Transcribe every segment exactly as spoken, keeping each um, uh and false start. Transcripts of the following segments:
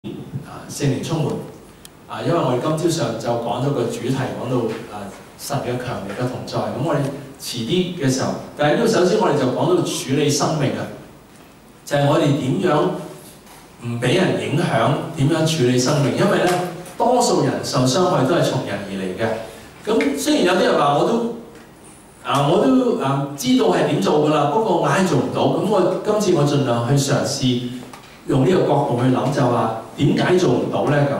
啊聖靈充滿啊，因為我哋今朝上就講咗個主題，講到啊神嘅強力嘅同在。咁我哋遲啲嘅時候，但係呢度首先我哋就講到處理生命啊，就係、是、我哋點樣唔俾人影響，點樣處理生命。因為咧，多數人受傷害都係從人而嚟嘅。咁雖然有啲人話我都啊我都啊知道係點做㗎啦，不過我硬係做唔到。咁我今次我盡量去嘗試用呢個角度去諗，就話點解做唔到咧咁？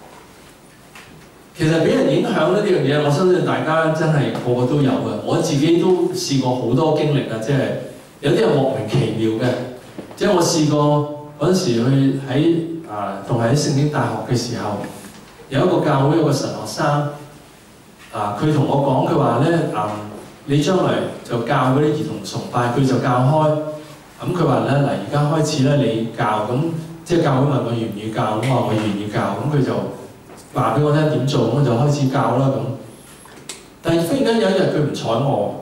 其實俾人影響咧呢樣嘢，我相信大家真係個個都有嘅。我自己都試過好多經歷啊，即係有啲係莫名其妙嘅。即係我試過嗰陣時去喺啊，同喺聖經大學嘅時候，有一個教會有個神學生啊，佢同我講，佢話咧啊，你將來就教嗰啲兒童崇拜，佢就教開。咁佢話咧嗱，而家開始咧你教，咁即係教會問我願唔願意教，咁話我願意教，咁佢就話俾我聽點做，我就開始教啦咁。但係忽然間有一日佢唔睬我，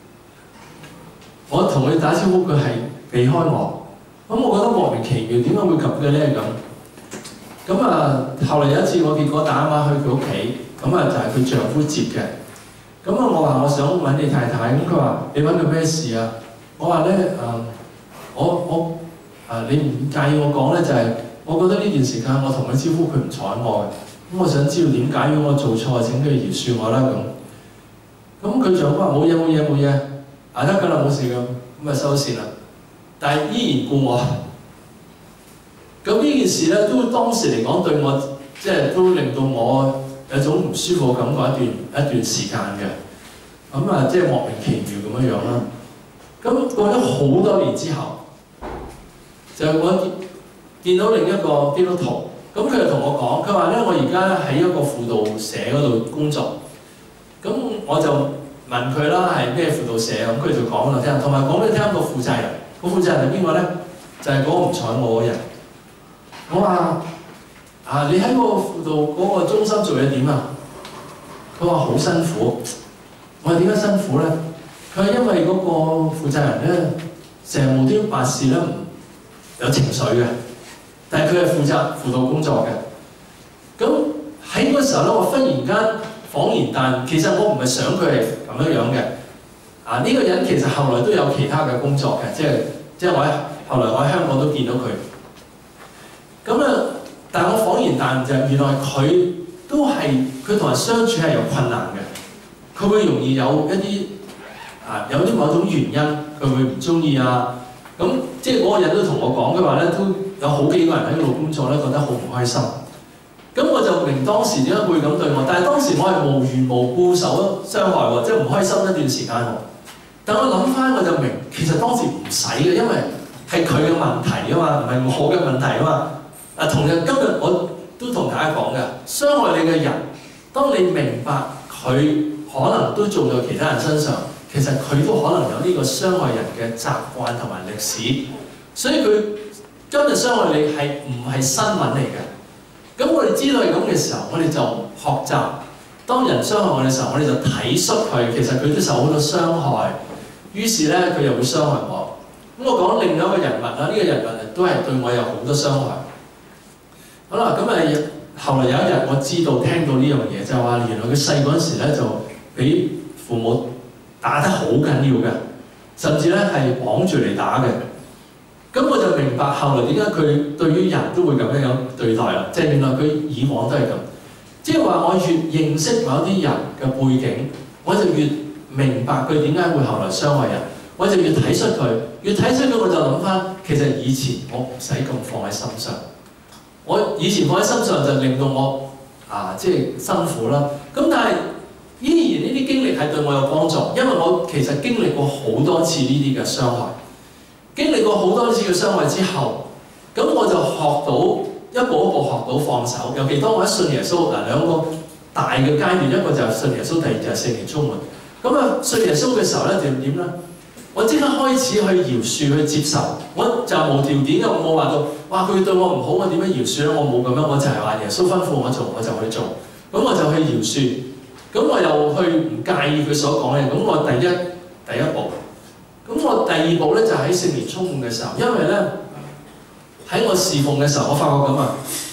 我同佢打招呼，佢係避開我。咁我覺得莫名其妙，點解會咁嘅咧咁？咁啊，後嚟有一次我結果打電話去佢屋企，咁啊就係佢丈夫接嘅。咁啊，我話我想揾你太太，咁佢話你揾佢咩事啊？我話咧誒，我我啊你唔介意我講咧，就係、是、我覺得呢段時間我同佢招呼佢唔睬我嘅。咁我想知道點解，如果我做錯，請佢饒恕我啦咁。咁佢丈夫話冇嘢冇嘢冇嘢，啊得㗎啦冇事咁，咁啊收線啦。但係依然顧我。咁呢件事咧，都當時嚟講對我，即係都令到我有種唔舒服嘅感覺一段一段時間嘅。咁啊，即係莫名其妙咁樣樣啦。咁過咗好多年之後，就我見見到另一個基督徒。咁佢就同我講，佢話咧：我而家喺一個輔導社嗰度工作。咁我就問佢啦，係咩輔導社？咁佢就講啦，聽，同埋講俾你聽個負責人。個負責人係邊個咧？就係、是、嗰個唔睬我嘅人。我話：啊，你喺個輔導嗰個中心做嘢點啊？佢話好辛苦。我話點解辛苦咧？佢話因為嗰個負責人咧，成日無端辦事咧，有情緒嘅。但係佢係負責輔導工作嘅，咁喺嗰時候咧，我忽然間恍然大悟，其實我唔係想佢係咁樣樣嘅。啊，呢、這個人其實後來都有其他嘅工作嘅，即係即係我喺後來我喺香港都見到佢。咁啊，但係我恍然大悟就係原來佢都係佢同人相處係有困難嘅，佢會容易有一啲啊有啲某種原因，佢會唔中意啊。咁即係嗰個人都同我講，佢話咧都有好幾個人喺度工作咧，覺得好唔開心。咁我就明當時點解會咁對我，但係當時我係無緣無故受傷害喎，即係唔開心一段時間喎。但我諗翻我就明，其實當時唔使嘅，因為係佢嘅問題啊嘛，唔係我嘅問題啊嘛。啊，同樣今日我都同大家講嘅，傷害你嘅人，當你明白佢可能都做到其他人身上。其實佢都可能有呢個傷害人嘅習慣同埋歷史，所以佢今日傷害你係唔係新聞嚟嘅？咁我哋知道係咁嘅時候，我哋就學習，當人傷害我嘅時候，我哋就體恤佢，其實佢都受好多傷害，於是咧佢又會傷害我。咁我講另外一個人物啦，呢、這個人物都係對我有好多傷害。好啦，咁啊後來有一日我知道聽到呢樣嘢，就係話原來佢細嗰陣時咧就俾父母打得好緊要嘅，甚至咧係綁住嚟打嘅。咁我就明白後來點解佢對於人都會咁樣樣對待啦。即係原來佢以往都係咁。即係話我越認識某啲人嘅背景，我就越明白佢點解會後來傷害人，我就越體恤佢，越體恤佢我就諗翻，其實以前我唔使咁放喺心上。我以前放喺心上就令到我啊即係辛苦啦。咁但係依然呢啲經歷係對我有幫助，因為我其實經歷過好多次呢啲嘅傷害，經歷過好多次嘅傷害之後，咁我就學到一步一步學到放手。尤其當我一信耶穌，嗱兩個大嘅階段，一個就係信耶穌，第二就係聖靈充滿。咁啊信耶穌嘅時候咧，就點咧？我即刻開始去饒恕去接受，我就無條件嘅，我冇話到哇佢對我唔好，我點樣饒恕咧？我冇咁樣，我就係話耶穌吩咐我做，我就去做，咁我就去饒恕。咁我又去唔介意佢所講嘅，咁我第一第一步，咁我第二步咧就喺聖靈充滿嘅時候，因為咧喺我侍奉嘅時候，我發覺咁啊，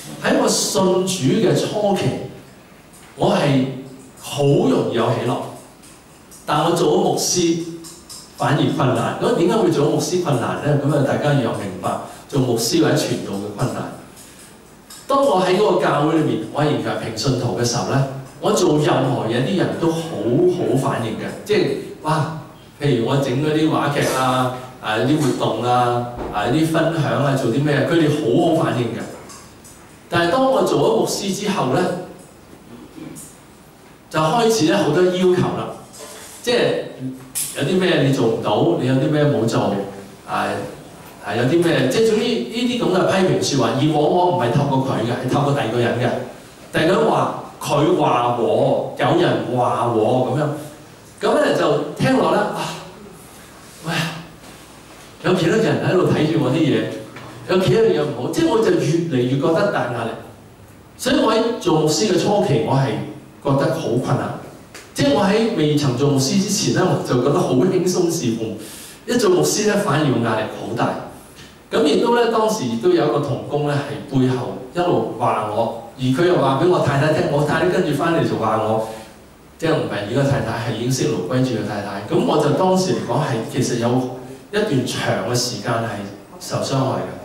信主嘅初期，我係好容易有喜樂，但我做咗牧師反而困難。咁點解會做咗牧師困難咧？咁啊，大家要有明白做牧師或者傳道嘅困難。當我喺嗰個教會裏面，我係係平信徒嘅時候咧，我做任何嘢，啲人都好好反應嘅，即係哇，譬如我整嗰啲話劇啊。啊！啲活動啊，啊啲分享啊，做啲咩？佢哋好好反應嘅。但係當我做咗牧師之後咧，就開始咧好多要求啦。即係有啲咩你做唔到，你有啲咩冇做，啊啊有啲咩，即係總之呢啲咁嘅批評説話，而往往唔係透過佢嘅，係透過第二個人嘅。第二個人話佢話我，有人話我咁樣，咁咧就聽落咧啊，喂！有幾多人喺度睇住我啲嘢？有幾多樣唔好？即係我就越嚟越覺得大壓力。所以我喺做牧師嘅初期，我係覺得好困難。即係我喺未曾做牧師之前咧，我就覺得好輕鬆侍奉。一做牧師咧，反而個壓力好大。咁亦都咧，當時亦都有一個同工咧，係背後一路話我，而佢又話俾我太太聽，我太太跟住翻嚟就話我，即係唔係而家太太係已經識奴歸主嘅太太。咁我就當時嚟講係其實有一段長嘅時間係受傷害嘅。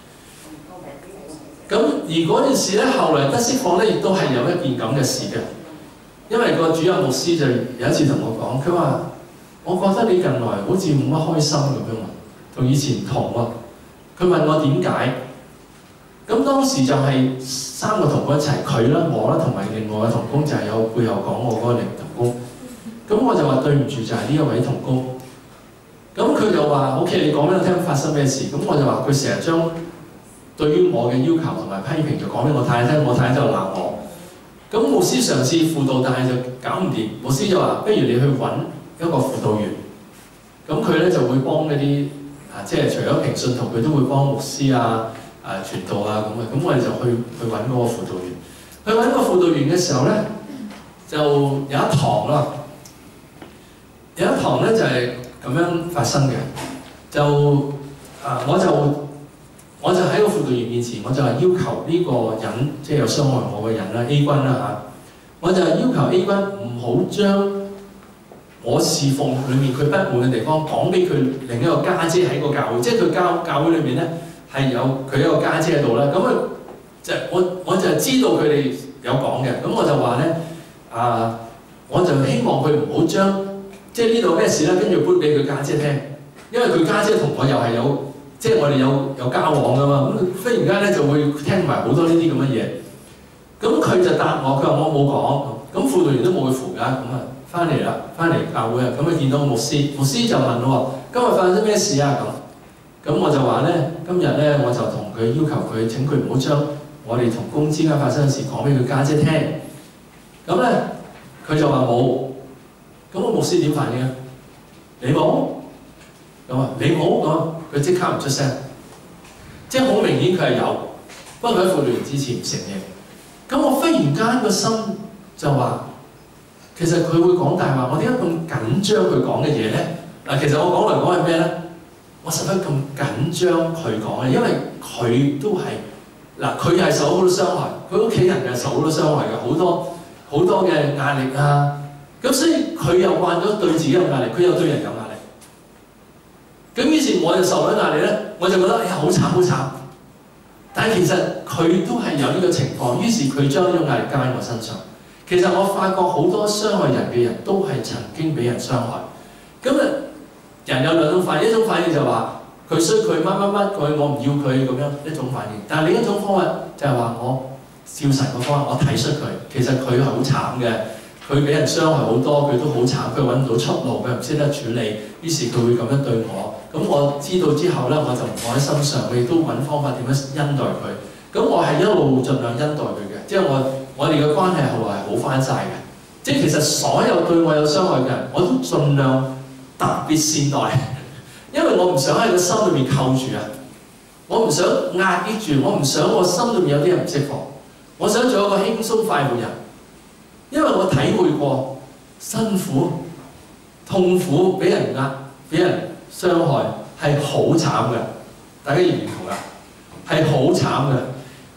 咁而嗰件事咧，後來得釋放咧，亦都係有一件咁嘅事嘅。因為個主任牧師就有一次同我講，佢話：我覺得你近來好似冇乜開心咁樣喎，同以前唔同喎。佢問我點解？咁當時就係三個同工一齊，佢啦、我啦同埋另外嘅同工，就係有背後講我嗰個另同工。咁我就話對唔住，就係呢一位同工。咁佢就話 ：OK， 你講俾我聽發生咩事？咁我就話佢成日將對於我嘅要求同埋批評就講俾我太太聽，我太太就鬧我。咁牧師嘗試輔導，但係就搞唔掂。牧師就話：不如你去揾一個輔導員。咁佢咧就會幫嗰啲啊，即係除咗平信徒，佢都會幫牧師啊、啊傳道啊咁嘅。咁我哋就去去揾嗰個輔導員。去揾個輔導員嘅時候咧，就有一堂啦。有一堂咧就係咁樣發生嘅，就啊我就我就喺個輔導員面前，我就係要求呢個人，即係有傷害我嘅人啦 A 君啦嚇，我就係要求 A 君唔好將我侍奉裏面佢不滿嘅地方講俾佢另一個家姐喺個教會，即係佢教教會裏面咧係有佢一個家姐喺度啦。咁啊就我我就係知道佢哋有講嘅，咁我就話咧啊，我就希望佢唔好將即係呢度咩事咧，跟住搬俾佢家姐聽，因為佢家姐同我又係有，即係我哋有有交往噶嘛。咁忽然間咧就會聽埋好多呢啲咁嘅嘢。咁佢就答我，佢話我冇講。咁輔導員都冇去扶㗎。咁啊翻嚟啦，翻嚟教會啊，咁啊見到牧師，牧師就問我：今日發生咩事啊？咁咁我就話咧，今日咧我就同佢要求佢請佢唔好將我哋同工之間發生嘅事講俾佢家姐聽。咁咧佢就話冇。咁個牧師點反應啊？你冇？咁啊，你冇咁，佢即刻唔出聲，即係好明顯佢係有，不過佢喺輔導員之前唔承認。咁我忽然間個心就話，其實佢會講大話，我點解咁緊張佢講嘅嘢咧？嗱，其實我講嚟講係咩咧？我使乜咁緊張佢講嘅？因為佢都係嗱，佢係受好多傷害，佢屋企人係受好多傷害嘅，好多好多嘅壓力啊！咁所以佢又慣咗對自己有壓力，佢又對人有壓力。咁於是我就受咗壓力咧，我就覺得哎呀好慘好慘。但係其實佢都係有呢個情況，於是佢將呢種壓力加喺我身上。其實我發覺好多傷害人嘅人都係曾經俾人傷害。咁啊，人有兩種反應，一種反應就話佢衰佢乜乜乜佢，我唔要佢咁樣一種反應。但係另一種方法就係話我照神嘅方法，我體恤佢。其實佢係好慘嘅。佢俾人傷害好多，佢都好慘，佢揾唔到出路，佢唔識得處理，於是佢會咁樣對我。咁我知道之後咧，我就唔放喺心上，我亦都揾方法點樣恩待佢。咁我係一路盡量恩待佢嘅，即係我我哋嘅關係後來係好翻晒嘅。即係其實所有對我有傷害嘅人，我都盡量特別善待，因為我唔想喺個心裏面扣住啊，我唔想壓抑住，我唔想我心裏面有啲人唔釋放，我想做一個輕鬆快活人。因為我體會過辛苦、痛苦、俾人壓、俾人傷害係好慘嘅，大家認唔認同啊？係好慘嘅。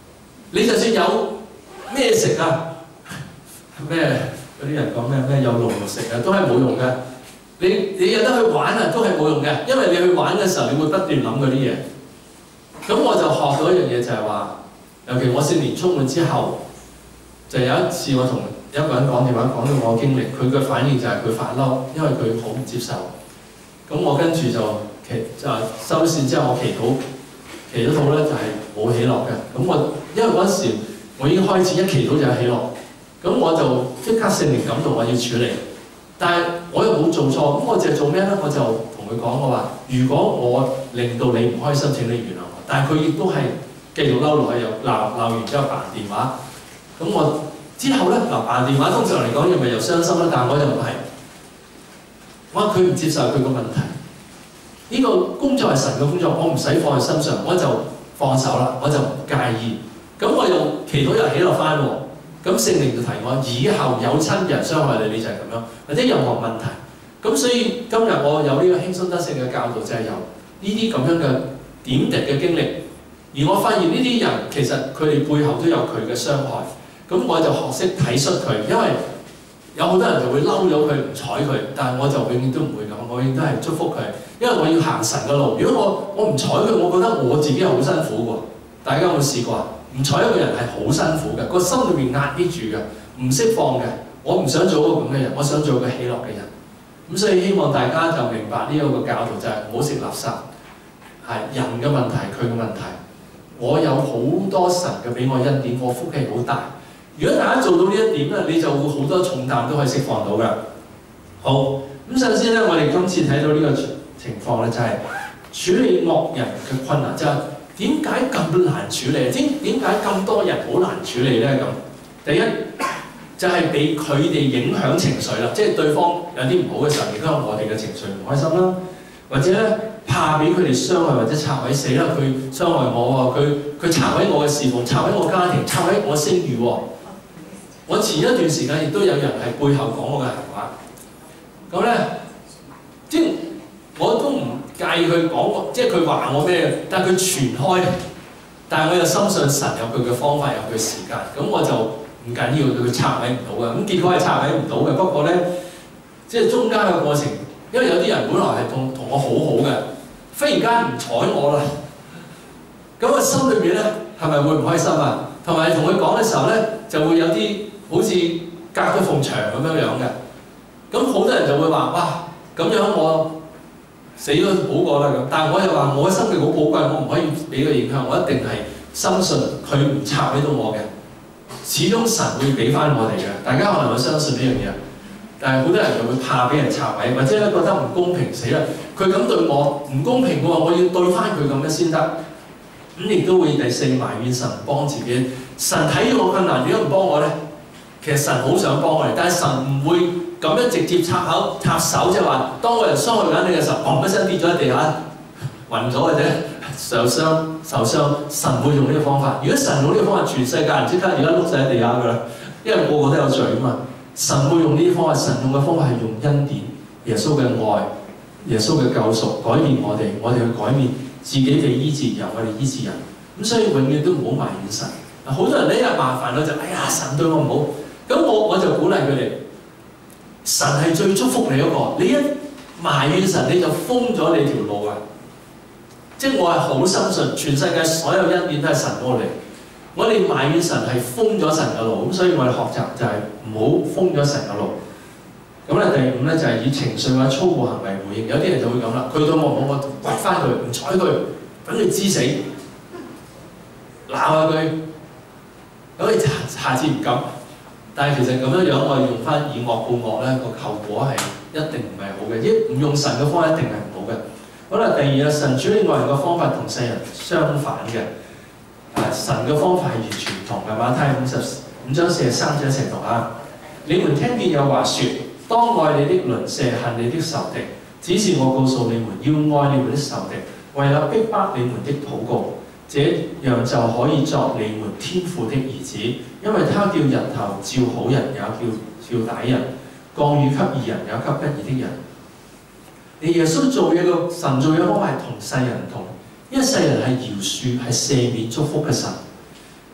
你就算有咩食啊，咩嗰啲人講咩咩有龍食啊，都係冇用嘅。你你有得去玩啊，都係冇用嘅，因為你去玩嘅時候，你會不斷諗嗰啲嘢。咁我就學到一樣嘢就係話，尤其我聖靈充滿之後，就有一次我同一個人講電話，講到我經歷，佢嘅反應就係佢發嬲，因為佢好唔接受。咁我跟住就祈就收線之後，我祈禱，祈禱咧就係冇喜樂嘅。咁我因為嗰陣時我已經開始一祈禱就有喜樂，咁我就即刻聖靈感動我要處理。但係我又冇做錯，咁我就係做咩咧？我就同佢講我話：如果我令到你唔開心，請你原諒我。但係佢亦都係繼續嬲落去，又鬧鬧完之後扮電話。咁我之後咧嗱扮電話，通常嚟講又咪又傷心啦。但係我就唔係，我話佢唔接受佢個問題。呢、這個工作係神嘅工作，我唔使放喺身上，我就放手啦，我就唔介意。咁我又祈禱又起落翻喎。咁聖靈就提我，以後有親人傷害你，你就係咁樣，或者任何問題。咁所以今日我有呢個輕鬆得勝嘅教導，就係由呢啲咁樣嘅點滴嘅經歷。而我發現呢啲人其實佢哋背後都有佢嘅傷害。咁我就學識體恤佢，因為有好多人就會嬲咗佢唔睬佢，但係我就永遠都唔會咁，我永遠都係祝福佢，因為我要行神嘅路。如果我我唔睬佢，我覺得我自己係好辛苦喎。大家有冇試過啊？唔睬一個人係好辛苦嘅，個心裏面壓抑住嘅，唔釋放嘅。我唔想做一個咁嘅人，我想做一個喜樂嘅人。咁所以希望大家就明白呢一個教導就係唔好食垃圾，係人嘅問題，佢嘅問題。我有好多神嘅俾我恩典，我福氣好大。如果大家做到呢一點咧，你就會好多重擔都可以釋放到嘅。好，咁首先咧，我哋今次睇到呢個情況咧，就係處理惡人嘅困難，就係點解咁難處理？點點解咁多人好難處理咧？咁第一就係俾佢哋影響情緒啦，即係對方有啲唔好嘅時候，影響我哋嘅情緒唔開心啦，或者咧怕俾佢哋傷害或者拆毀死啦，佢傷害我喎，佢佢拆毀我嘅事奉，拆毀我家庭，拆毀我聲譽喎。我前一段時間亦都有人喺背後講我嘅閒話，咁咧，即係我都唔介意佢講我，即係佢話我咩，但係佢傳開，但係我又深信神有佢嘅方法，有佢時間，咁我就唔緊要，佢拆毀唔到嘅，咁結果係拆毀唔到嘅。不過咧，即係中間嘅過程，因為有啲人本來係同同我好好嘅，忽然間唔睬我啦，咁我心裏邊咧係咪會唔開心啊？同埋同佢講嘅時候咧，就會有啲好似隔咗埲牆咁樣樣嘅，咁好多人就會話：哇，咁樣我死咗好過啦咁。但係我又話我嘅生命好寶貴，我唔可以俾佢影響，我一定係深信佢唔拆毀到我嘅，始終神會俾翻我哋嘅。大家可能會相信呢樣嘢，但係好多人就會怕俾人拆毀，或者咧覺得唔公平，死啦！佢咁對我唔公平嘅話，我要對翻佢咁樣先得。咁亦都會第四埋怨神幫自己。神睇到我困難，點解唔幫我咧？其實神好想幫我哋，但係神唔會咁樣直接插口插手，即係話當我人傷害緊你嘅時候，砰一聲跌咗喺地下，暈咗或者受傷受傷，神會用呢個方法。如果神用呢個方法，全世界人即刻而家碌晒喺地下㗎啦，因為個個都有罪啊嘛。神會用呢啲方法，神用嘅方法係用恩典、耶穌嘅愛、耶穌嘅救贖改變我哋，我哋去改變自己嘅醫治，由我哋醫治人。咁所以永遠都唔好埋怨神。好多人呢一麻煩咗就，哎呀神對我唔好，咁我我就鼓勵佢哋，神係最祝福你嗰個，你一埋怨神你就封咗你條路啊！即係我係好深信，全世界所有恩典都係神過嚟，我哋埋怨神係封咗神嘅路，咁所以我哋學習就係唔好封咗神嘅路。咁咧第五咧就係以情緒或者粗暴行為回應，有啲人就會咁啦，佢對我唔好，我掘翻佢，唔睬佢，等佢知死，鬧下佢。咁你下次唔敢，但係其實咁樣樣我哋用翻以惡報惡咧，個後果係一定唔係好嘅，一唔用神嘅方法一定係唔好嘅。好啦，第二啊，神處理惡人嘅方法同世人相反嘅，啊神嘅方法係完全唔同嘅。馬太五十五章四十三節一齊讀啊！你們聽見有話說，當愛你的鄰舍，恨你的仇敵。只是我告訴你們，要愛你們的仇敵，為了逼迫你們的禱告。這樣就可以作你們天父的兒子，因為他叫日頭照好人，也叫照歹人；降雨給義人，也給不義的人。你耶穌做嘢個神做嘢方法係同世人唔同，因為世人係饒恕、係赦免、祝福嘅神。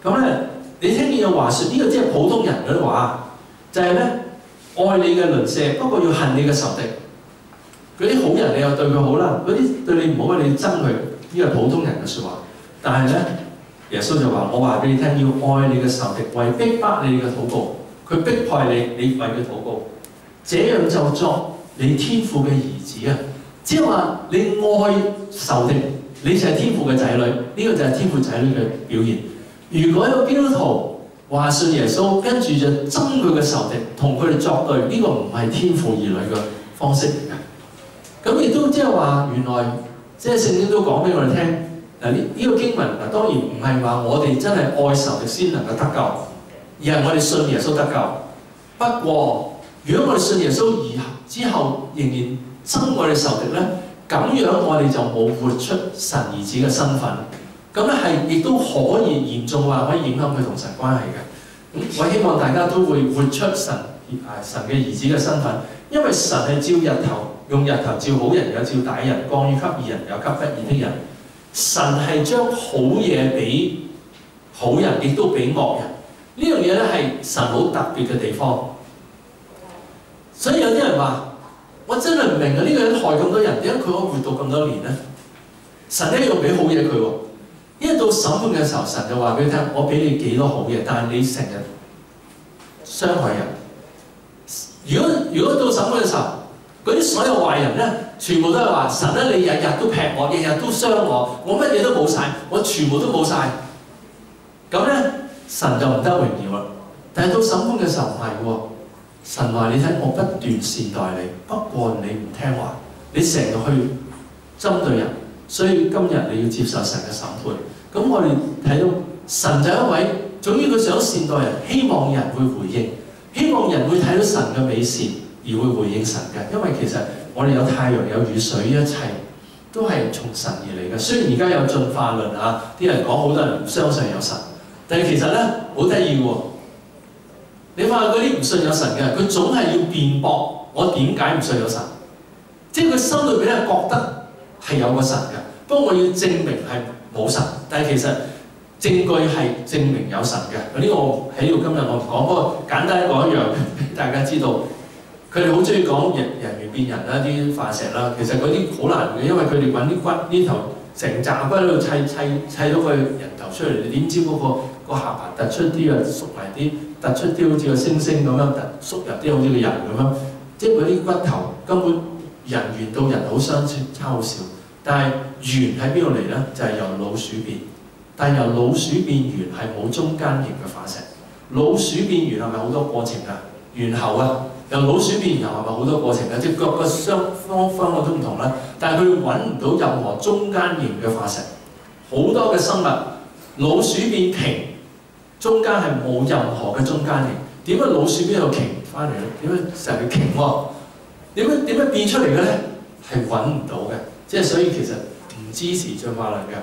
咁咧，你聽見有話説呢、這個即係普通人嗰啲話，就係、是、咧愛你嘅鄰舍，不過要恨你嘅仇敵。嗰啲好人你又對佢好啦，嗰啲對你唔好嘅你憎佢，呢個係普通人嘅説話。但係咧，耶穌就話：我話俾你聽，要愛你嘅仇敵，為逼迫你嘅禱告。佢迫害你，你為佢禱告，這樣就作你天父嘅兒子啊！即係話你愛仇敵，你就係天父嘅仔女，呢、這個就係天父仔女嘅表現。如果有基督徒話信耶穌，跟住就憎佢嘅仇敵，同佢哋作對，呢、這個唔係天父兒女嘅方式嚟嘅。咁亦都即係話，原來即係聖經都講俾我哋聽。嗱，呢呢個經文嗱，當然唔係話我哋真係愛仇敵先能夠得救，而係我哋信耶穌得救。不過，如果我哋信耶穌而之後仍然憎我哋仇敵咧，咁樣我哋就冇活出神兒子嘅身份。咁咧係亦都可以嚴重話可以影響佢同神關係嘅。咁我希望大家都會活出神啊神嘅兒子嘅身份，因為神係照日頭，用日頭照好人，有照歹人，降雨給義人，有給不義的人。神係將好嘢俾好人，亦都俾惡人。呢樣嘢咧係神好特別嘅地方。所以有啲人話：我真係唔明啊！呢、這個人害咁多人，點解佢可以活到咁多年咧？神一樣俾好嘢佢喎。因為到審判嘅時候，神就話俾佢聽：我俾你幾多好嘢，但係你成日傷害人。如果如果到審判嘅時候，嗰啲所有壞人咧，全部都係話：神咧，你日日都劈我，日日都傷我，我乜嘢都冇晒，我全部都冇晒。咁咧，神就唔得榮耀啦。但係到審判嘅時候唔係喎，神話你睇，我不斷善待你，不過你唔聽話，你成日去針對人，所以今日你要接受神嘅審判。咁我哋睇到神就係一位，總之佢想善待人，希望人會回應，希望人會睇到神嘅美善。而會回應神嘅，因為其實我哋有太陽有雨水，一切都係從神而嚟嘅。雖然而家有進化論啊，啲人講好多人唔相信有神，但係其實咧好得意喎。你話嗰啲唔信有神嘅，佢總係要辯駁我點解唔信有神，即係佢心裏邊咧覺得係有個神嘅，不過我要證明係冇神，但係其實證據係證明有神嘅。呢、這個喺度今日我唔講，不過簡單講一樣，大家知道。佢哋好中意講人人猿變人啦，啲化石啦，其實嗰啲好難嘅，因為佢哋揾啲骨呢頭成紮骨喺度砌砌砌到個人頭出嚟，你點知嗰、那個、那個下巴突出啲啊，縮埋啲，突出啲好似個猩猩咁樣，突縮入啲好似個人咁樣，即係嗰啲骨頭根本人猿到人好相差好少。但係猿喺邊度嚟咧？就係、是、由老鼠變，但係由老鼠變猿係冇中間型嘅化石。老鼠變猿係咪好多過程㗎？猿猴啊！由老鼠變猿猴係咪好多過程咧？隻腳嘅雙方方我都唔同啦，但係佢揾唔到任何中間型嘅化石。好多嘅生物，老鼠變鯨，中間係冇任何嘅中間型。點解老鼠變到鯨翻嚟咧？點解成日鯨喎？點解點解變出嚟嘅咧？係揾唔到嘅，即係所以其實唔支持進化論嘅。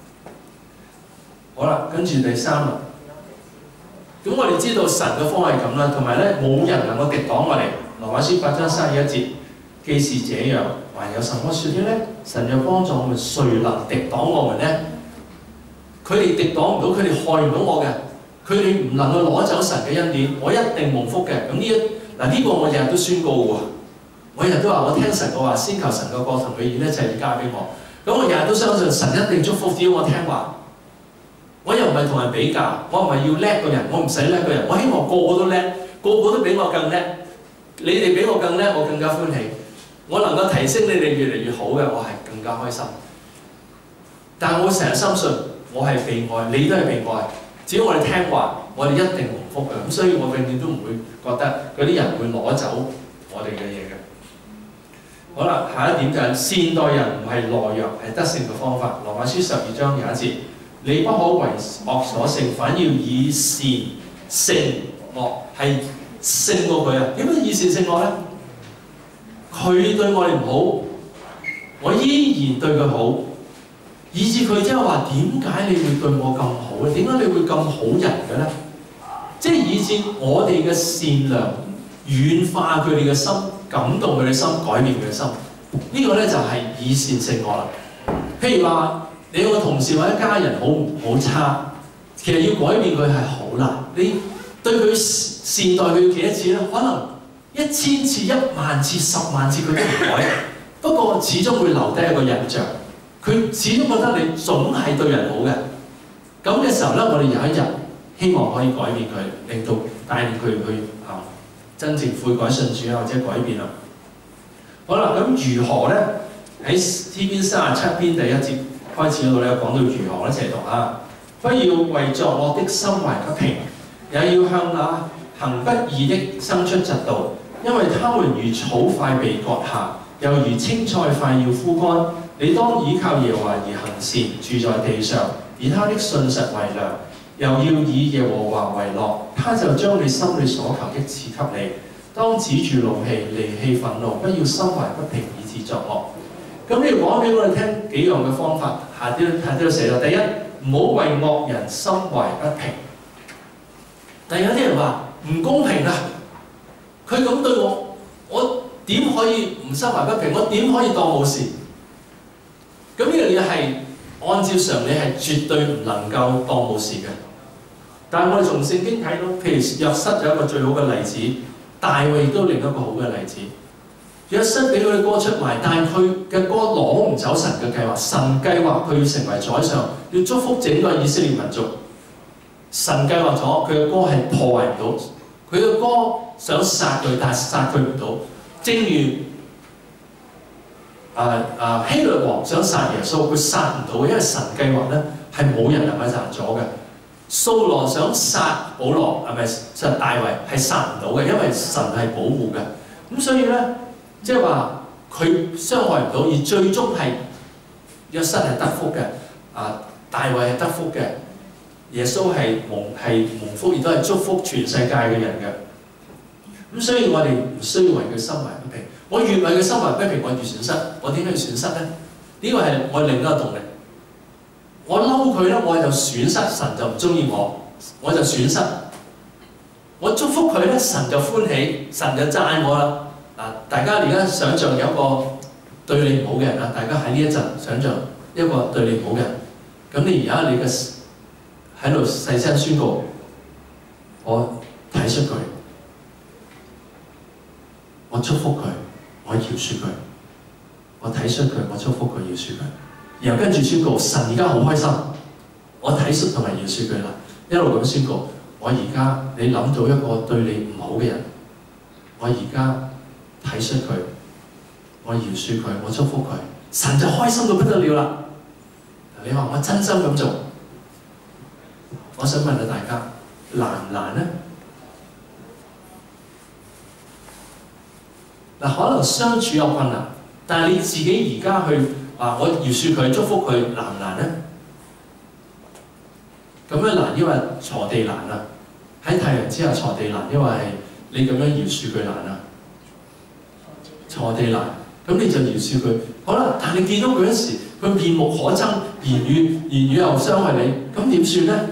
好啦，跟住第三啦。咁我哋知道神嘅方係咁啦，同埋咧冇人能夠敵擋我哋。羅馬書八章三十一節，既是這樣，還有什麼説的咧？神要幫助我們，誰能敵擋我們咧？佢哋敵擋唔到，佢哋害唔到我嘅，佢哋唔能夠攞走神嘅恩典，我一定蒙福嘅。咁呢一嗱呢個我日日都宣告嘅喎，我日日都話我聽神嘅話，先求神嘅國同佢義，一切要加俾我。咁我日日都相信神一定祝福，只要我聽話。我又唔係同人比較，我唔係要叻個人，我唔使叻個人，我希望個個都叻，個個都比我更叻。你哋比我更叻，我更加歡喜。我能夠提升你哋越嚟越好嘅，我係更加開心。但係我成日深信，我係被愛，你都係被愛。只要我哋聽話，我哋一定蒙福嘅。咁所以我永遠都唔會覺得嗰啲人會攞走我哋嘅嘢嘅。好啦，下一點就係善待人唔係懦弱，係得勝嘅方法。羅馬書十二章廿一節。你不可為惡所勝，反要以善勝惡，係勝過佢啊！點解以善勝惡咧？佢對我哋唔好，我依然對佢好，以至佢即係話點解你會對我咁好咧？點解你會咁好人嘅咧？即係以至我哋嘅善良軟化佢哋嘅心，感動佢哋心，改變佢嘅心。這個、呢個咧就係、是、以善勝惡啦。譬如話。你個同事或者家人好好差， 其實要改變佢係好難。你對佢善待佢幾多次咧？可能一千次、一萬次、十萬次佢都唔改。不過始終會留低一個印象。佢始終覺得你總係對人好嘅。咁嘅時候咧，我哋有一日希望可以改變佢，令到帶領佢去啊真正悔改信主啊，或者改變啦。好啦，咁如何咧？喺詩篇三十七篇第一節開始嗰度咧，講到如何，一齊讀啊！不要為作惡的心懷不平，也要向那行不義的生出嫉妒，因為他們如草快被割下，又如青菜快要枯乾。你當倚靠耶和華而行善，住在地上，以他的信實為糧，又要以耶和華為樂，他就將你心裏所求的賜給你。當止住怒氣，離棄憤怒，不要心懷不平，以致作惡。咁你講俾我哋聽幾樣嘅方法，下啲下啲都寫咗。第一，唔好為惡人心懷不平。但有啲人話唔公平啊！佢咁對我，我點可以唔心懷不平？我點可以當冇事？咁呢樣嘢係按照常理係絕對唔能夠當冇事嘅。但係我哋從聖經睇到，譬如約瑟有一個最好嘅例子，大衛亦都另一個好嘅例子。約瑟俾佢嘅歌出賣，但係佢嘅歌攞唔走神嘅計劃。神計劃佢要成為宰相，要祝福整個以色列民族。神計劃咗，佢嘅歌係破壞唔到。佢嘅歌想殺佢，但係殺佢唔到。正如啊啊希律王想殺耶穌，佢殺唔到嘅，因為神計劃咧係冇人能夠殺咗嘅。掃羅想殺保羅，係咪殺大衛係殺唔到嘅，因為神係保護嘅。咁所以咧，即係話佢傷害唔到，而最終係約瑟係得福嘅，啊大衛係得福嘅，耶穌係蒙係蒙福，亦都係祝福全世界嘅人嘅。咁所以我哋唔需要為佢心懷不平。我越為佢心懷不平，我越損失。我點解要損失咧？呢個係我另一個動力。我嬲佢咧，我就損失，神就唔中意我，我就損失。我祝福佢咧，神就歡喜，神就讚我啦。嗱，大家而家想像有一個對你唔好嘅人啦，大家喺呢一陣想像一個對你唔好嘅人，咁你而家你嘅喺度細聲宣告，我體恤佢，我祝福佢，我饒恕佢，我體恤佢，我祝福佢，饒恕佢。然後跟住宣告，神而家好開心，我體恤同埋饒恕佢啦。一路咁宣告，我而家你諗到一個對你唔好嘅人，我而家體恤佢，我饒恕佢，我祝福佢，神就開心到不得了啦。你話我真心咁做，我想問下大家難唔難呢？嗱，可能相處有困難，但係你自己而家去啊，我饒恕佢，祝福佢，難唔難呢？咁樣難，因為坐地難啊！喺太陽之下坐地難，因為你咁樣饒恕佢難啊！坐地難，咁你就饒恕佢。好啦，但係你見到佢嗰時，佢面目可憎，言語言語又傷害你，咁點算呢？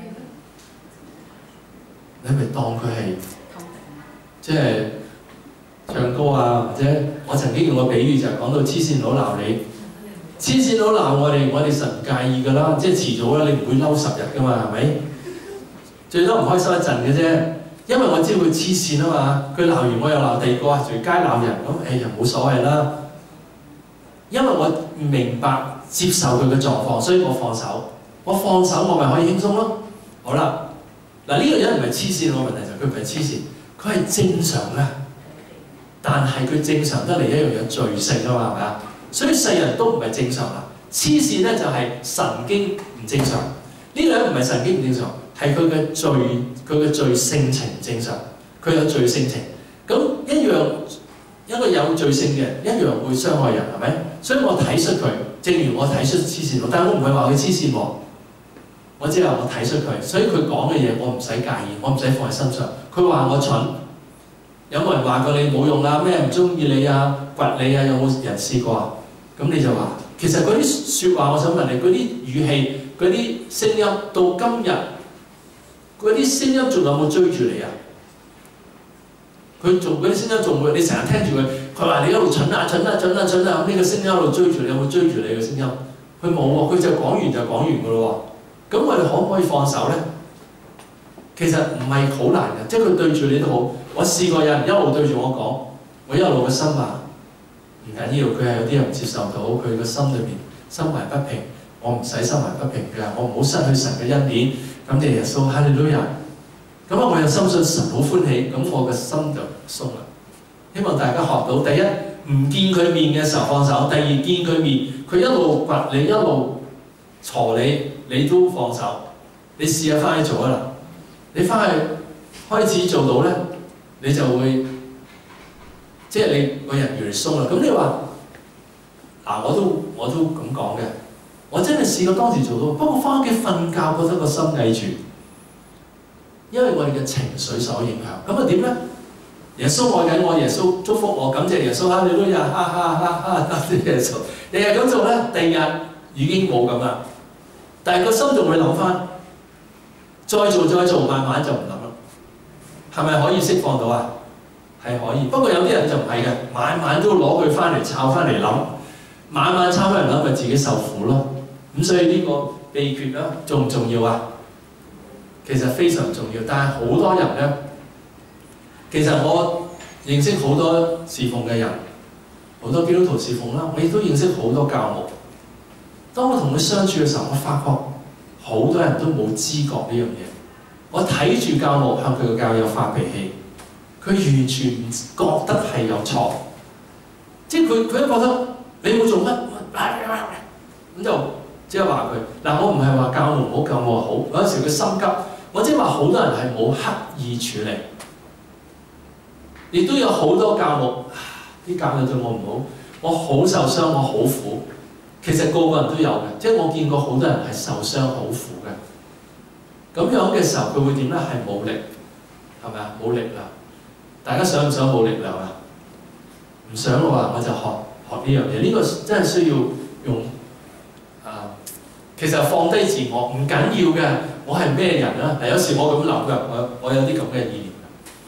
你咪當佢係即係唱歌啊，或者我曾經用個比喻就係講到黐線佬鬧你，黐線佬鬧我哋，我哋實唔介意㗎啦，即係遲早啦，你唔會嬲十日㗎嘛，係咪？最多唔開心一陣嘅啫，因為我知佢黐線啊嘛，佢鬧完我又鬧第二個，隨街鬧人，咁誒又冇所謂啦。因為我明白接受佢嘅狀況，所以我放手，我放手我咪可以輕鬆咯。好啦，嗱呢個人唔係黐線，個問題就係佢唔係黐線，佢係正常嘅。但係佢正常得嚟一樣有罪性啊嘛，係咪啊？所以世人都唔係正常啦。黐線咧就係神經唔正常，呢個人唔係神經唔正常，係佢嘅罪，佢嘅罪性情唔正常，佢有罪性情。咁一樣一個有罪性嘅人一樣會傷害人，係咪？所以我體恤佢，正如我體恤黐線佬，但係我唔係話佢黐線喎，我只係話我體恤佢，所以佢講嘅嘢我唔使介意，我唔使放喺身上。佢話我蠢。有冇人話過你冇用啊？咩唔中意你啊？掘你啊？有冇人試過啊？咁你就話，其實嗰啲説話，我想問你，嗰啲語氣、嗰啲聲音，到今日，嗰啲聲音仲有冇追住你啊？佢仲嗰啲聲音仲會，你成日聽住佢，佢話你一路蠢啊蠢啊蠢啊蠢啊，呢個聲音一路追住你，有冇追住你嘅聲音？佢冇喎，佢就講完就講完㗎咯喎。 咁我哋可唔可以放手咧？其實唔係好難嘅，即係佢對住你都好。我試過有人一路對住我講，我一路嘅心話唔緊要，佢係有啲人接受到，佢個心裏邊心懷不平，我唔使心懷不平嘅，我唔好失去神嘅恩典。咁你耶穌哈利路亞，咁啊我又深信神好歡喜，咁我嘅心就鬆啦。希望大家學到第一，唔見佢面嘅時候放手；第二，見佢面，佢一路掘你，一路鋤你，你都放手。你試下翻去做啊啦！你翻去開始做到咧，你就會即係你個人越嚟越鬆啦。咁你話嗱，我都我都咁講嘅，我真係試過當時做到，不過翻屋企瞓覺覺得個心翳住，因為我哋嘅情緒受影響。咁啊點咧？耶穌愛緊我，耶穌祝福我，感謝耶穌，哈利路亞，哈哈哈哈！感謝耶穌，日日咁做咧，第二日已經冇咁啦。但係個心仲會諗翻，再做再做，慢慢就唔諗啦。係咪可以釋放到啊？係可以，不過有啲人就唔係嘅，晚晚都攞佢翻嚟抄翻嚟諗，晚晚抄翻嚟諗，咪自己受苦咯。咁所以呢個秘訣咧，重唔重要啊？其實非常重要，但係好多人咧。其實我認識好多侍奉嘅人，好多基督徒侍奉啦，我亦都認識好多教牧。當我同佢相處嘅時候，我發覺好多人都冇知覺呢樣嘢。我睇住教牧向佢嘅教友發脾氣，佢完全唔覺得係有錯，即係佢佢都覺得你冇做乜，咁就即係話佢嗱。我唔係話教牧唔好，教牧好。有陣時佢心急，我即係話好多人係冇刻意處理。亦都有好多教牧，啲教友對我唔好，我好受傷，我好苦。其實個個人都有嘅，即係我見過好多人係受傷好苦嘅。咁樣嘅時候，佢會點咧？係冇力，係咪啊？冇力量。大家想唔想冇力量啊？唔想嘅話，我就學學呢樣嘢。呢、這個真係需要用啊。其實放低自我唔緊要嘅，我係咩人啊？嗱，有時我咁諗㗎，我我有啲咁嘅意念。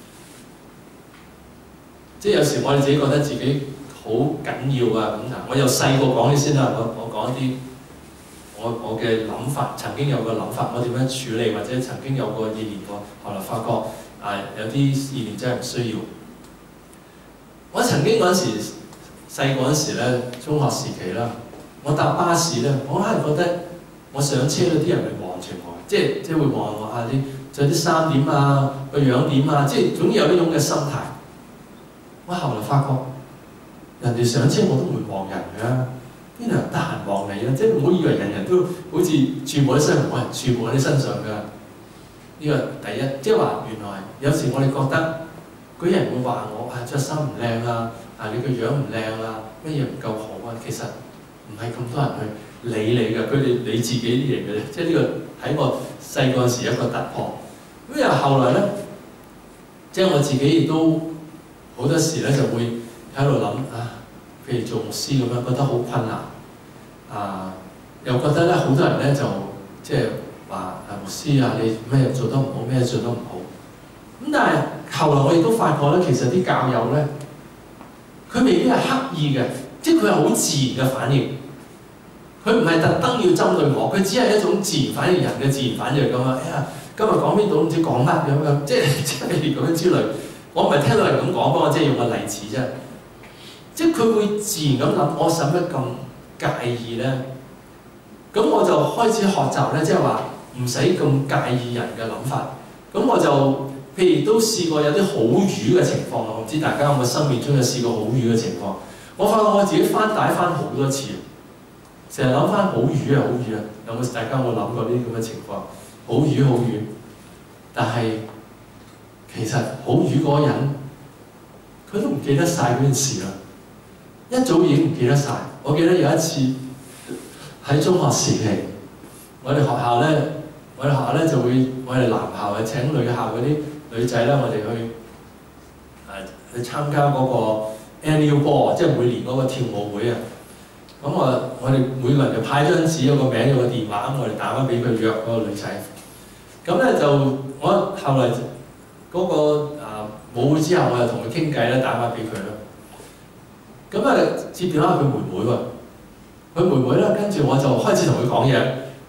即係有時我哋自己覺得自己好緊要啊咁嗱，我由細個講起先啦，我我講一啲我我嘅諗法，曾經有個諗法，我點樣處理，或者曾經有個意念過，後來發覺啊有啲意念真係唔需要。我曾經嗰陣時細個嗰陣時咧，中學時期啦，我搭巴士咧，我硬係覺得我上車嗰啲人會望住我，即係即係會望我啊啲著啲衫點啊，個樣點啊，即係總之有呢種嘅心態。我後來發覺，人哋上車我都會望人㗎，邊度人得閒望你啊？即係唔好以為人人都好似注目喺身上，冇人注目喺你身上㗎。呢個第一，即係話原來有時我哋覺得嗰啲人會話我啊著衫唔靚啊，啊你個樣唔靚啊，乜嘢唔夠好啊？其實唔係咁多人去理你㗎，佢哋理自己啲嘢嘅啫。即係呢個喺我細個時一個突破。咁又後來咧，即係我自己亦都。好多時咧就會喺度諗啊，譬如做牧師咁樣，覺得好困難啊，又覺得咧好多人咧就即係話啊牧師啊，你咩做得唔好，咩做得唔好。咁但係後來我亦都發覺咧，其實啲教友咧，佢未必係刻意嘅，即係佢係好自然嘅反應。佢唔係特登要針對我，佢只係一種自然反應，人嘅自然反應咁啊！哎呀，今日講邊度唔知講乜咁樣，即係即係咁樣之類。我唔係聽到人咁講，不過即係用個例子啫。即係佢會自然咁諗，我使乜咁介意咧？咁我就開始學習咧，即係話唔使咁介意人嘅諗法。咁我就譬如都試過有啲好瘀嘅情況，我唔知大家有冇生命中有試過好瘀嘅情況。我發覺我自己翻帶翻好多次，成日諗翻好瘀啊好瘀啊！有冇大家有冇諗過呢啲咁嘅情況？好瘀好瘀，但係。其實好瘀嗰個人，佢都唔記得晒嗰件事啦，一早已經唔記得晒。我記得有一次喺中學時期，我哋學校咧，我哋學校咧就會，我哋男校係請女校嗰啲女仔咧，我哋去誒、呃、去參加嗰個 annual ball，即係每年嗰個跳舞會啊。咁我我哋每個人就派張紙，有個名，有個電話，咁我哋打翻俾佢約嗰個女仔。咁咧就我後來。嗰、那個啊舞會之後，我又同佢傾偈咧，打翻俾佢咯。咁啊接電話佢妹妹喎，佢妹妹咧，跟住我就開始同佢講嘢。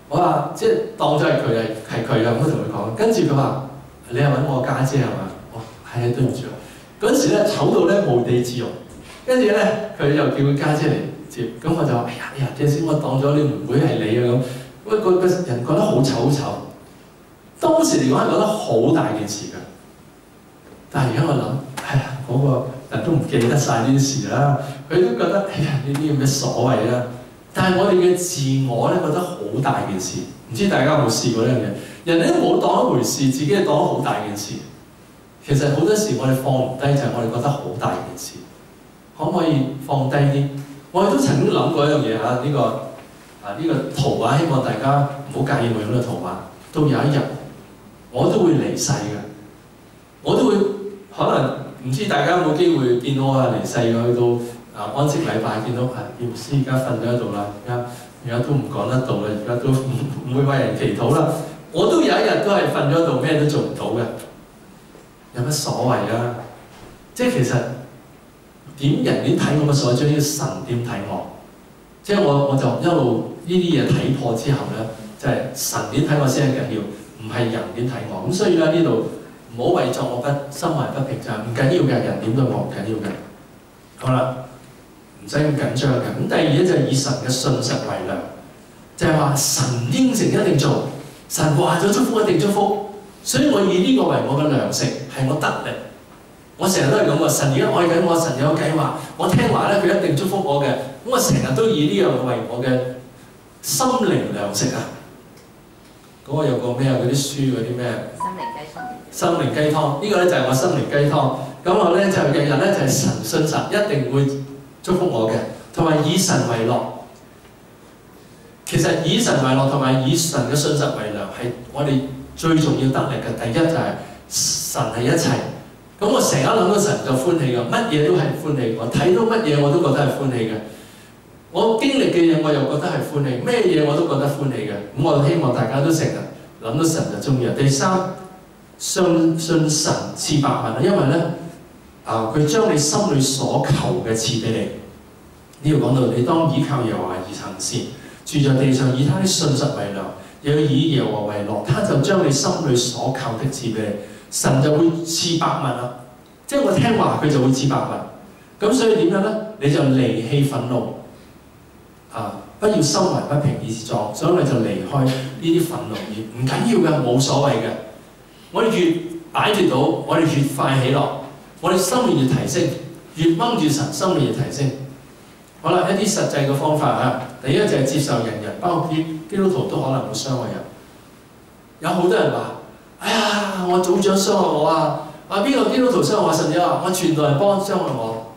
我話即係當咗係佢係係佢啊，咁同佢講。跟住佢話：你係揾我家姐係嘛？我係啊，對唔住啊。嗰陣時咧醜到咧無地自容。跟住咧佢又叫佢家姐嚟接，咁我就話：哎呀哎呀，這先我當咗你妹妹係你啊咁。喂，個個人覺得好醜好醜。當時嚟講係覺得好大件事㗎。但係而家我諗，哎呀，嗰、那個人都唔記得晒呢啲事啦。佢都覺得，哎呀，呢啲有咩所謂啦？但係我哋嘅自我咧覺得好大件事。唔知大家有冇試過呢樣嘢？人哋都冇當一回事，自己係當好大件事。其實好多時我哋放唔低，就係我哋覺得好大件事。可唔可以放低啲？我哋都曾經諗過一樣嘢嚇，呢、這個啊呢、這個圖畫，希望大家唔好介意我用呢個圖畫。到有一日，我都會離世嘅，我都會可能唔知大家有冇機會見到我啊離世嘅，去到啊安息禮拜見到啊葉牧師而家瞓咗喺度啦，而家而家都唔講得到啦，而家都唔唔會為人祈禱啦。我都有一日都係瞓咗喺度，咩都做唔到嘅，有乜所謂啊？即係其實點人點睇我嘅所謂，將要神點睇我？即係我我就一路呢啲嘢睇破之後咧，就係、是、神點睇我先係緊要，唔係人點睇我。咁所以咧呢度唔好為作我不心懷不平，就係唔緊要嘅，人點對我唔緊要嘅。好啦，唔使咁緊張嘅。咁第二咧就係以神嘅信實為糧，就係、是、話神應承一定做，神話咗祝福一定祝福，所以我以呢個為我嘅糧食，係我得力。我成日都係咁話，神而家愛緊我，神有計劃，我聽話咧，佢一定祝福我嘅。咁我成日都以呢樣為我嘅心靈糧食啊！嗰、那個有個咩啊？嗰啲書嗰啲咩？心靈雞湯。心靈雞湯，呢、這個咧就係我心靈雞湯。咁我咧就日日咧就係神信神一定會祝福我嘅，同埋以神為樂。其實以神為樂同埋以神嘅信實為糧係我哋最重要得力嘅。第一就係神係一切。咁我成日諗到神就歡喜㗎，乜嘢都係歡喜。我睇到乜嘢我都覺得係歡喜嘅。我經歷嘅嘢我又覺得係歡喜，咩嘢我都覺得歡喜嘅。咁我希望大家都成日諗到神就中意。第三，信信神賜百物，因為咧啊，佢將你心裏所求嘅賜俾你。呢度講到你當倚靠耶和華而行善，住在地上以他的信實為糧，又要以耶和華為樂，他就將你心裏所求的賜俾你。神就會賜百物啦，即係我聽話佢就會賜百物。咁所以點樣咧？你就離棄憤怒啊！不要心懷不平以自壯，所以你就離開呢啲憤怒而唔緊要嘅，冇所謂嘅。我哋越擺脫到，我哋越快喜樂，我哋心裏越提升，越掹住神，心裏越提升。好啦，一啲實際嘅方法啊，第一就係接受人人，包括基督徒都可能會傷害人。有好多人話。哎呀！我組長傷害我啊！啊邊個基督徒傷害我，甚至話我傳道人幫傷害我，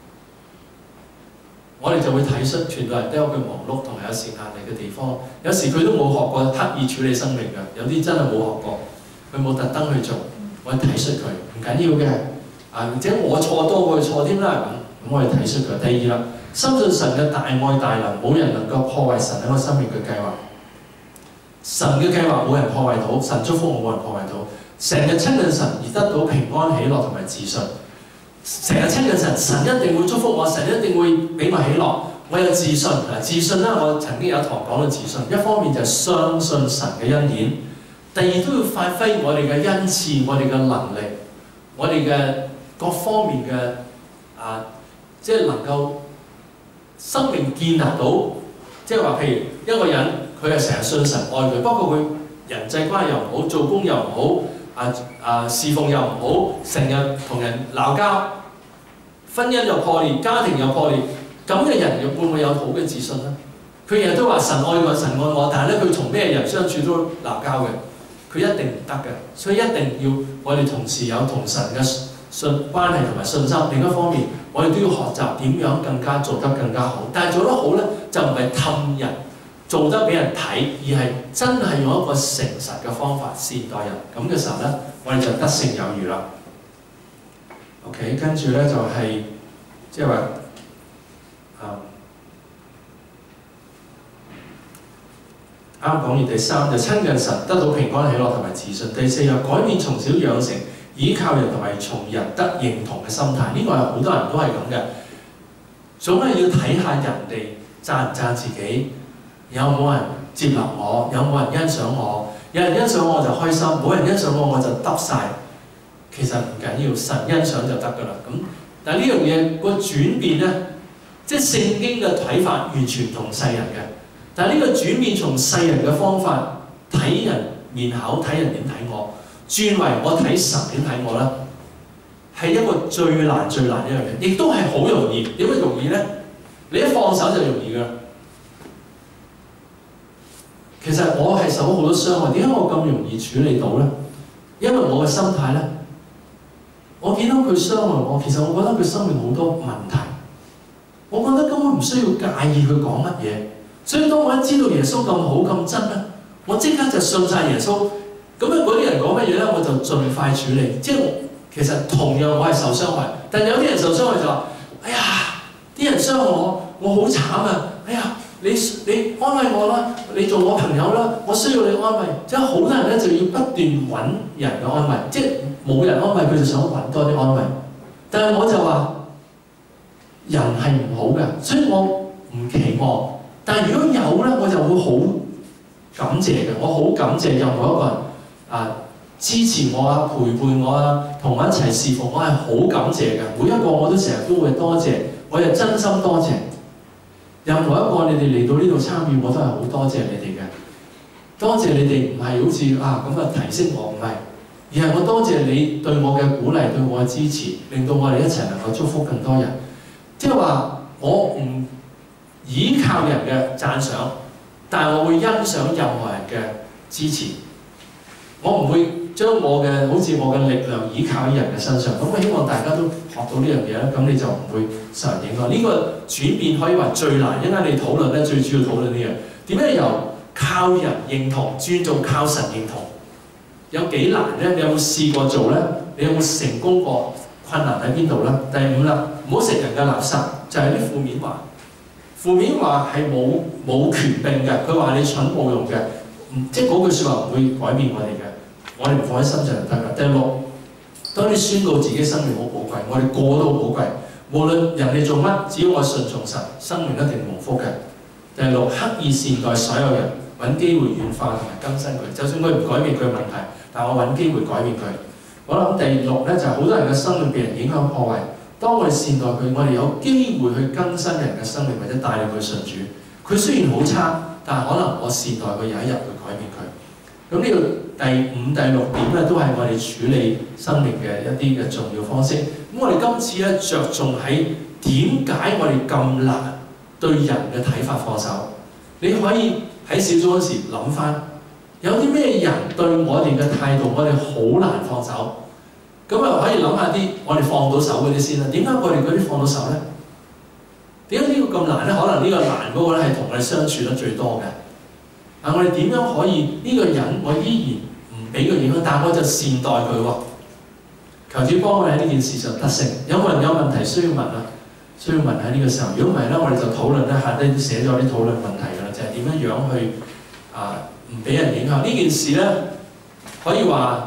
我哋就會體恤傳道人都有佢忙碌同埋有時壓力嘅地方。有時佢都冇學過刻意處理生命㗎，有啲真係冇學過，佢冇特登去做，我哋體恤佢唔緊要嘅。啊，或者我錯多過佢錯添啦，咁咁我哋體恤佢。第二啦，深信神嘅大愛大能，冇人能夠破壞神喺我生命嘅計劃。神嘅計劃冇人破壞到，神祝福我冇人破壞到。成日親近神而得到平安喜樂同埋自信。成日親近神，神一定會祝福我，神一定會俾我喜樂。我有自信嗱，自信咧，我曾經有一堂講到自信。一方面就係相信神嘅恩典，第二都要發揮我哋嘅恩賜，我哋嘅能力，我哋嘅各方面嘅啊，即係能夠生命建立到，即係話譬如一個人。佢係成日信神愛佢，不過佢人際關係又唔好，做工又唔好，啊啊侍奉又唔好，成日同人鬧交，婚姻又破裂，家庭又破裂，咁嘅人又會唔會有好嘅自信咧？佢日日都話神愛我，神愛我，但係咧佢同咩人相處都鬧交嘅，佢一定唔得嘅。所以一定要我哋同時有同神嘅信關係同埋信心。另一方面，我哋都要學習點樣更加做得更加好。但係做得好咧，就唔係氹人。做得俾人睇，而係真係用一個誠實嘅方法善待人，咁嘅時候咧，我哋就得勝有餘啦。OK， 跟住咧就係即係話啊，啱講完第三就親近神，得到平安喜樂同埋自信。第四又改變從小養成倚靠人同埋從人得認同嘅心態。呢、這個係好多人都係咁嘅，總係要睇下人哋讚唔讚自己。有冇人接納我，有冇人欣賞我？有人欣賞我就開心，冇人欣賞我我就得晒。其實唔緊要，神欣賞就得㗎啦。咁但係呢樣嘢個轉變咧，即係聖經嘅睇法完全唔同世人嘅。但係呢個轉變從世人嘅方法睇人面口，睇人點睇我，轉為我睇神點睇我啦，係一個最難最難一樣嘢，亦都係好容易。點解容易咧？你一放手就容易㗎啦。其實我係受咗好多傷害，點解我咁容易處理到咧？因為我嘅心態咧，我見到佢傷害我，其實我覺得佢生命好多問題，我覺得根本唔需要介意佢講乜嘢。所以當我一知道耶穌咁好咁真咧，我即刻就信晒耶穌。咁啊嗰啲人講乜嘢咧，我就盡快處理。即係其實同樣我係受傷害，但有啲人受傷害就話：哎呀，啲人傷害我，我好慘啊！哎呀，你你安慰我啦，你做我朋友啦，我需要你安慰。即係好多人咧就要不斷揾人嘅安慰，即係冇人安慰佢就想揾多啲安慰。但係我就話人係唔好嘅，所以我唔期望。但係如果有咧，我就會好感謝嘅。我好感謝任何一個人啊支持我啊、陪伴我啊、同我一齊侍奉，我係好感謝嘅。每一個我都成日都會多謝，我係真心多謝。任何一個你哋嚟到呢度參與，我都係好多謝你哋嘅。多謝你哋唔係好似啊咁啊提升我，唔係，而係我多謝你對我嘅鼓勵、對我嘅支持，令到我哋一齊能夠祝福更多人。即係話我唔依靠人嘅讚賞，但係我會欣賞任何人嘅支持。我唔會將我嘅好似我嘅力量依靠喺人嘅身上。咁我希望大家都學到呢樣嘢啦，咁你就唔會受人影響。呢、這個轉變可以話最難，因為你討論咧最主要討論呢樣點樣由靠人認同轉做靠神認同，有幾難咧？你有冇試過做咧？你有冇成功過？困難喺邊度咧？第五啦，唔好食人嘅垃圾，就係、是、啲負面話。負面話係冇冇權柄嘅，佢話你蠢冇用嘅，即係嗰句説話唔會改變我哋嘅，我哋唔放喺心上就得㗎。第六，當你宣告自己生命好寶貴，我哋個個都好寶貴，無論人哋做乜，只要我順從神，生命一定蒙福嘅。第六，刻意善待所有人，揾機會軟化同埋更新佢，就算佢唔改變佢嘅問題，但我揾機會改變佢。我諗第六咧就係、是、好多人嘅生命被人影響破壞。當我哋善待佢，我哋有機會去更新人嘅生命，或者帶領佢信主。佢雖然好差，但係可能我善待佢有一日會改變佢。咁呢個第五、第六點咧，都係我哋處理生命嘅一啲嘅重要方式。咁我哋今次咧着重喺點解我哋咁難對人嘅睇法放手？你可以喺小組嗰時諗翻，有啲咩人對我哋嘅態度，我哋好難放手。咁啊，可以諗下啲我哋放到手嗰啲先啦。點解我哋嗰啲放到手咧？點解呢個咁難咧？可能呢個難嗰個咧係同我哋相處得最多嘅。但我哋點樣可以呢、這個人我依然唔俾佢影響，但我就善待佢喎。求主幫我哋喺呢件事上得勝。有冇人有問題需要問啊？需要問喺呢個時候。如果唔係咧，我哋就討論咧，下低寫咗啲討論問題㗎啦，就係、是、點樣樣去啊唔俾人影響呢件事咧？可以話。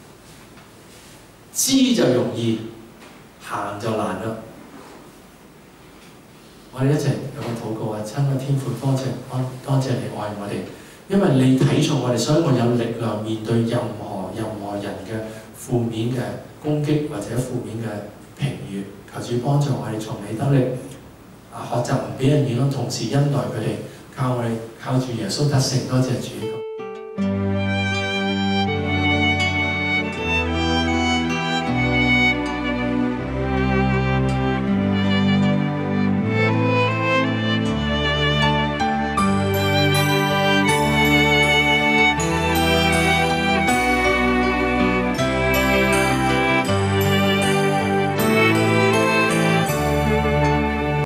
知就容易，行就難啦。我哋一齊有個禱告啊！親愛天父，多謝安，多謝你愛我哋，因為你睇重我哋，所以我有力量面對任何任何人嘅負面嘅攻擊或者負面嘅評語。求主幫助我哋從你得力啊，學習唔俾人影響，同時恩待佢哋，靠我哋靠住耶穌得勝。多謝主。